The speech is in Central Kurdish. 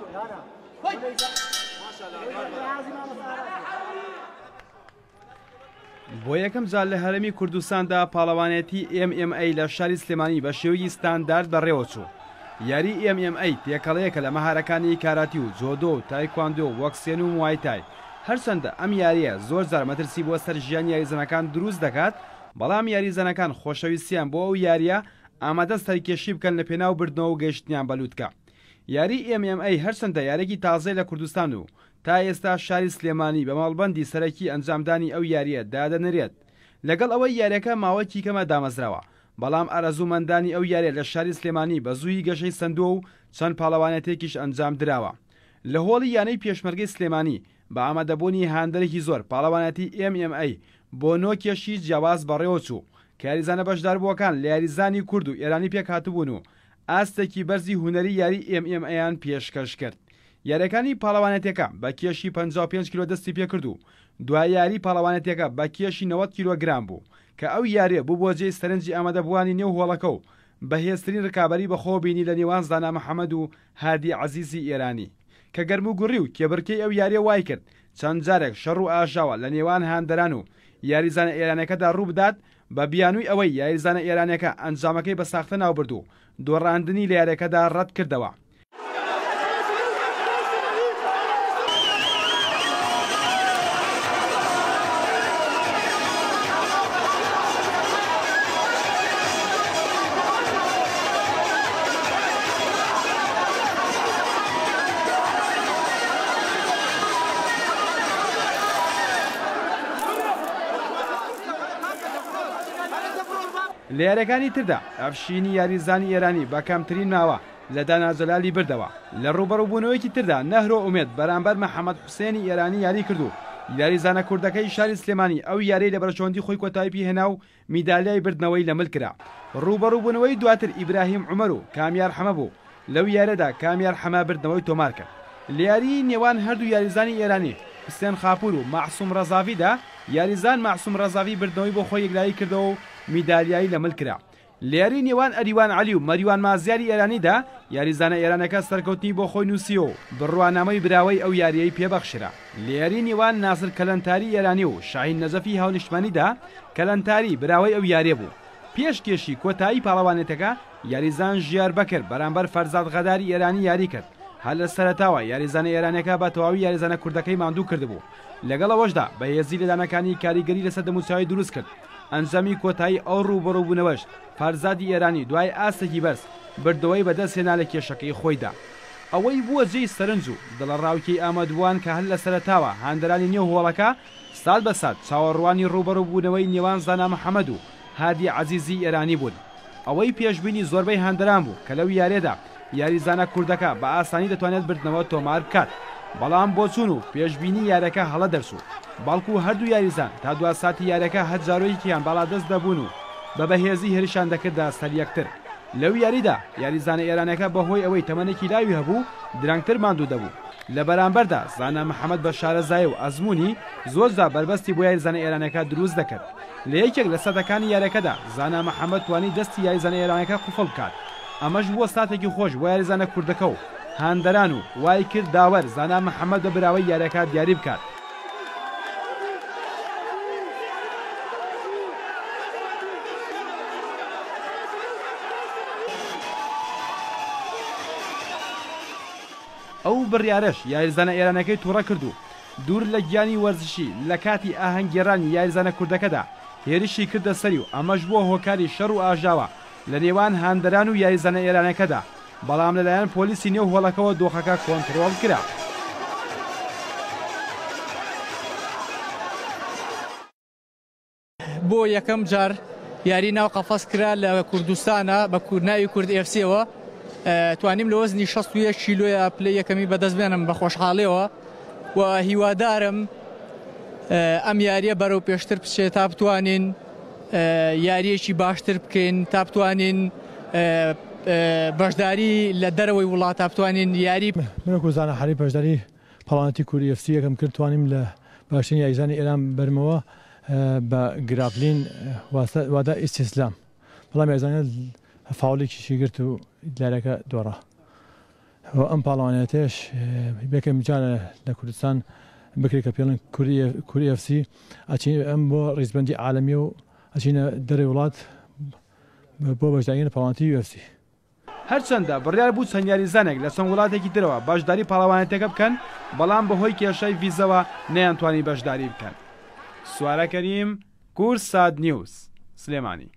بۆ یەکەم جار لە هەرێمی کوردستاندا پاڵەوانێتی MMA لە شاری سلێمانی بە شێوەیەکی ستاندارد بەڕێوەچوو. یاری MMA تێکەڵەیەکە لە مەهارەکانی کاراتی و جۆدۆ و تایکواندۆ و وەکسێن و موایتای. هەرچەندە ئەم یاریە زۆر جار مەترسی بۆ سەر ژیانی یاریزانەکان دروست دەکات، بەڵام یاریزانەکان خۆشەویستیان بۆ ئەو یاریە ئامادە سەرکێشی بکەن لە پێناو بردنەوە و گەیشتنیان بەلووتکە. یاری MMA هەرچەندە یارێکی تازەی لە کوردستان و تا ئێستا شاری سلێمانی بە ماڵبەندی سەرەکی ئەنجامدانی ئەو یاریە دادەنرێت. لەگەڵ ئەوەی یاریەکە ماوەکی کەمە دامەزراوە، بەڵام ئارەزوومەندانی ئەو یاریە لە شاری سلێمانی بە زووی گەشەی سندووە و چەند پاڵەوانێتێکیش ئەنجام درراوە. لە هۆڵی یانەی پێشمەرگەی سلێمانی بە ئامادەبوونی هاندەرێکی زۆر پاڵەوانەتی MMA بۆ نۆکێشی جیاواز بەڕێوە چوو کە یاریزانە بەشداربووەکان لە یاریزانی کورد و ئێرانی پێک هاتوبوون و ئاستێکی بەرزی هوەری یاری MMAیان پێشکەش کرد. یاریەکانی پاڵەوانێتەکە بە کێشی 55 کیلۆ دەستی پێکرد و دوای یاری پاڵەوانێتەکە بە کێشی 90 کیلۆگرام بوو کە ئەو یاریە بوو بۆ جێی سەرنجی ئامادەبووانی نێو هۆڵەکە و بەهێزترین ڕکابەری بەخۆ بینی لە نێوان زانا محەممەد و هادی عەزیزی ئێرانی کە گەرم و گوڕی و کێبڕکەی ئەو یاریە وای کرد چەند جارێک شەڕ و ئاژاوە لە نێوان هاندەران و یاریزانە ئێرانەکەدا ڕوو بدات بە بیانووی ئەوەی یاریزانە ئێرانەکە ئەنجامەکەی بە ساختە ناوبرد و دۆڕاندنی لە یاریەکەدا ڕەت کردەوە. لە یاریەکانی تردا ئەفشینی یاریزانی ئێرانی بە کەمترین ماوە لە داناجەلالی بردەوە. لە ڕوبەڕووبوونەوەیکی تردا نەهرۆ ئومێد بەرامبەر محەممەد حوسێنی ئێرانی یاری کردو. یاریزانە کوردەکەی شاری سلێمانی ئەو یاری لە بەرچۆندی خۆی کۆتایپی هێنا و میدالیای بردنەوەی لە مل کرا. ڕوبەڕووبوونەوەی دواتر ئیبراهیم عومەر و کامیار حەمە بوو. لەو یارەدا کامیار حەمە بردنەوەی تۆمار کرد. لە یاری نێوان هەردوو یاریزانی ئێرانی حوسێن خاپور و معسووم ڕەزاڤیدا یاریزان معسووم ڕەزاڤی بردنەوەی بۆ خۆی یەکلایی کردەوە و میدالیایی لە مل کرا. لە یاری نێوان ئەریوان عەلی و مەریوان مازیاری ئێرانیدا یاریزانە ئێرانەکە سەرکەوتنی بۆ خۆی نووسیەوە و بڕوانامەی براوەی ئەو یاریەی پێبەخشرا. لە یاری نێوان ناسر کەلەنتاری ئێرانی و شاهین نەجەفی هاونیشتمانیدا کەلەنتاری براوەی ئەو یاریە بوو. پێش کێشی کۆتایی پاڵەوانێتەکە یاریزان ژیار بەکر بەرامبەر فەرزاد غەداری ئێرانی یاری کرد. هەر لە سەرەتاوە یاریزانە ئێرانەکە بە تەواوی یاریزانە کوردەکەی ماندوو کردبوو. لەگەڵ ئەوەشدا بەهێزی لەدانەکانی کاریگەری لەسەر دەموچاوی دروست کرد. ئەنجامی کۆتایی ئەو ڕوبەڕووبوونەوەش فەرزادی ئێرانی دوای ئاستێکی بەرز بردەوەی بەدەستهێنا لە کێشەکەی خۆیدا. ئەوەی بووە جێی سەرنج و دڵەڕاوکەی ئامادوان کە هەر لە سەرەتاوە هاندەرانی نێو هۆڵەکە ساد بە ساد چاوەڕوانی ڕوبەڕووبوونەوەی نێوان زانا محەممەد و هادی عەزیزی ئێرانی بوون. ئەوەی پێشبینی زۆربەی هاندەران بوو کە لەو یارێدا یاریزانە کوردەکە بە ئاسانی دەتوانێت بردنەوە تۆمار بکات، بەڵام بۆ چوون و پێشبینی یارەکە هەڵە دەرچوو. باڵکو هەردوو یاریزان تا دو ساتی یارەکە هەر جارۆیەکیان باڵادەست دەبوون و بە بەهێزی هێرشان دەکردا سەر یەکتر. لەو یاریدا یاریزانە ئێرانەکە بەهۆی ئەوەی تەمەنێکی لاوی هەبوو درەنگتر ماندوو دەبوو. لە بەرامبەردا زانا محەممەد بە شارەزای و ئەزمموی زۆرجا بربەستی بۆ یاریزانە ئێرانەکە دروست دەکرد. لە یەکێک لە سەدەکانی یاریەکەدا زانا محەممەد توانی دەستی یاریزانە ئێرانەکە قوفڵ بکات. ئەمەش بووە ساتێکی خۆش بۆ یاریزانە کوردەکە و هاندەران و وای کرد داوەر زانا محەممەد بە براوەی یاریەکە دیاری بکات. ئەو بڕیارەش یاریزانە ئێرانەکەی تووڕە کرد و دوور لە گیانی وەرزشی لە کاتی ئاهەنگگێڕانی یاریزانە کوردەکەدا هێرشی کردە سەری و ئەمەش بووە هۆکاری شەڕ و ئاژاوە لە نێوان هاندەران و یاریزانە ئێرانەکەدا، بەڵام لەلایەن پۆلیسی نێو هۆڵەکەەوە دۆخەکە کۆنتڕۆڵ کرا. بۆ یەکەم جار یاری ناو قەفەس کرا لە کوردستانە بە ناوی کورد ئێفسیەوە توانیم لە وەزنی 61 کیلۆیە پلەی یەکەمی بەدەست بێنم بە خۆشحاڵیەوە و هیوادارم ئەم یاریە بەرەو پێشتر بچێت تا بتوانین یاریەکی باشتر بکەین، تا بتوانین بەشداری لە دەرەوەی وڵات تا بتوانین یاری منەکو زانە حەری بەشداری پەڵانەتی کوردی ئێفسی یەکەم کرد توانیم لە باشترین یاریزانی ئێران بەرمەوە بە گراپلین وادا ئیستیسلام، بەڵام یاریزانە فاوڵێکیشی گرت و لارەکە دۆڕە. ئەم پاڵەوانێتش بێکەم جارە لە کوردستان بکرێت کە پێڵن کوری FC ئەچین ئەم بۆ ڕیزبەندی عالەمی و ئەچینە دەرەوەی وڵات بۆ بەشداریە پاڵەوانێتی UFC. هەرچەندە بڕیار بوو چەند یاریزانێک لە چەند وڵاتێکی ترەوە باشداری پاڵەوانێتەکە بکەن بەڵام بەهۆی کێشەی ڤیزەوە نەیانتوانی بەشداری بکەن. سوارە کەریم، کورس ساد نیوز، سلێمانی.